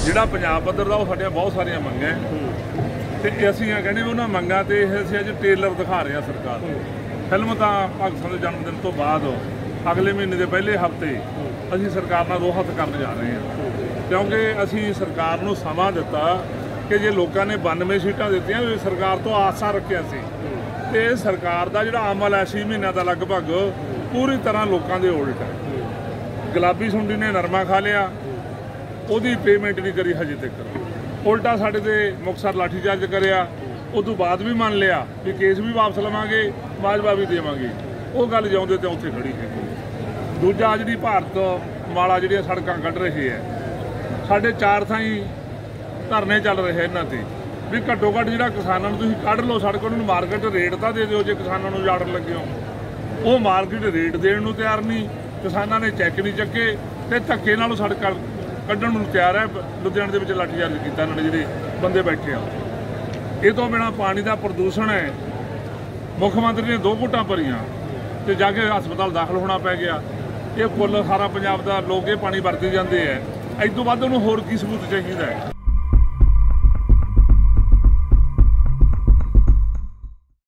ਜਿਹੜਾ ਪੰਜਾਬ ਪੱਧਰ ਦਾ ਉਹ ਸਾਡੀਆਂ ਬਹੁਤ ਸਾਰੀਆਂ ਮੰਗਾਂ ਤੇ ਅਸੀਂ ਆ ਕਹਿੰਦੇ ਵੀ ਉਹਨਾਂ ਮੰਗਾਂ ਤੇ ਅਸੀਂ ਅੱਜ ਟ੍ਰੇਲਰ ਦਿਖਾ ਰਹੇ ਹਾਂ ਸਰਕਾਰ ਨੂੰ। ਫਿਲਮ ਤਾਂ ਭਗਤ ਸਿੰਘ ਦੇ ਜਨਮ ਦਿਨ ਤੋਂ ਬਾਅਦ ਅਗਲੇ ਮਹੀਨੇ ਦੇ ਪਹਿਲੇ ਹਫ਼ਤੇ ਅਸੀਂ ਸਰਕਾਰ ਨਾਲ ਰੋਹਤ ਕਰਨ ਜਾ ਰਹੇ ਹਾਂ, ਕਿਉਂਕਿ ਅਸੀਂ ਸਰਕਾਰ ਨੂੰ ਸਮਾਂ ਦਿੱਤਾ ਕਿ ਜੇ ਲੋਕਾਂ ਨੇ 92 ਸੀਟਾਂ ਦਿੱਤੀਆਂ ਸਰਕਾਰ ਤੋਂ ਆਸਾਂ ਰੱਖਿਆ ਸੀ ਤੇ ਸਰਕਾਰ ਦਾ ਜਿਹੜਾ ਅਮਲ ਹੈ 6 ਮਹੀਨਿਆਂ ਦਾ ਲਗਭਗ ਪੂਰੀ ਤਰ੍ਹਾਂ ਲੋਕਾਂ ਦੇ ਉਲਟ ਹੈ। ਗੁਲਾਬੀ ਸੁੰਡੀ ਨੇ ਨਰਮਾ ਖਾ ਲਿਆ, ਉਹਦੀ ਪੇਮੈਂਟ ਨਹੀਂ ਕਰੀ ਹਜੇ ਤੱਕ। ਉਲਟਾ ਸਾਡੇ ਤੇ ਮੁਕਤਸਰ ਲਾਠੀਚਾਰਜ ਕਰਿਆ, ਉਦੋਂ ਬਾਅਦ ਵੀ ਮੰਨ ਲਿਆ ਕਿ ਕੇਸ ਵੀ ਵਾਪਸ ਲਵਾਂਗੇ, ਮਾਜਵਾ ਵੀ ਦੇਵਾਂਗੇ। ਉਹ ਗੱਲ ਜਿਉਂਦੇ ਤੇ ਉੱਥੇ ਖੜੀ ਹੈ। ਦੂਜਾ ਜਿਹੜੀ ਭਾਰਤ ਮਾਲਾ ਜਿਹੜੀਆਂ ਸੜਕਾਂ ਕੱਢ ਰਹੇ ਹੈ, ਸਾਡੇ 4 ਥਾਈਂ ਧਰਨੇ ਚੱਲ ਰਹੇ ਇਹਨਾਂ ਤੇ ਵੀ ਘੱਟੋ ਘੱਟ ਜਿਹੜਾ ਕਿਸਾਨਾਂ ਨੂੰ ਤੁਸੀਂ ਕੱਢ ਲਓ ਸੜਕ, ਉਹਨਾਂ ਨੂੰ ਮਾਰਕੀਟ ਰੇਟ ਤਾਂ ਦੇ ਦਿਓ। ਜੇ ਕਿਸਾਨਾਂ ਨੂੰ ਉਜਾੜਨ ਲੱਗੇ ਹੋ, ਉਹ ਮਾਰਕੀਟ ਰੇਟ ਦੇਣ ਨੂੰ ਤਿਆਰ ਨਹੀਂ, ਕਿਸਾਨਾਂ ਨੇ ਚੈੱਕ ਨਹੀਂ ਚੱਕੇ ਤੇ ਧੱਕੇ ਨਾਲ ਸੜਕਾਂ ਕੱਢਣ ਨੂੰ ਤਿਆਰ ਹੈ। ਲੁਧਿਆਣੇ ਦੇ ਵਿੱਚ ਲਾਠੀਚਾਰਜ ਕੀਤਾ ਇਹਨਾਂ ਨੇ ਜਿਹੜੇ ਬੰਦੇ ਬੈਠੇ ਆ। ਇਹ ਤੋਂ ਬਿਨਾਂ ਪਾਣੀ ਦਾ ਪ੍ਰਦੂਸ਼ਣ ਹੈ। ਮੁੱਖ ਮੰਤਰੀ ਨੇ 2 ਘੁੱਟਾਂ ਭਰੀਆਂ ਤੇ ਜਾ ਕੇ ਹਸਪਤਾਲ ਦਾਖਲ ਹੋਣਾ ਪੈ ਗਿਆ। ਇਹ ਕੁੱਲ ਸਾਰਾ ਪੰਜਾਬ ਦਾ ਲੋਕ ਇਹ ਪਾਣੀ ਵਰਤੀ ਜਾਂਦੇ ਹੈ। ਇਸ ਤੋਂ ਵੱਧ ਉਹਨੂੰ ਹੋਰ ਕੀ ਸਬੂਤ ਚਾਹੀਦਾ ਹੈ?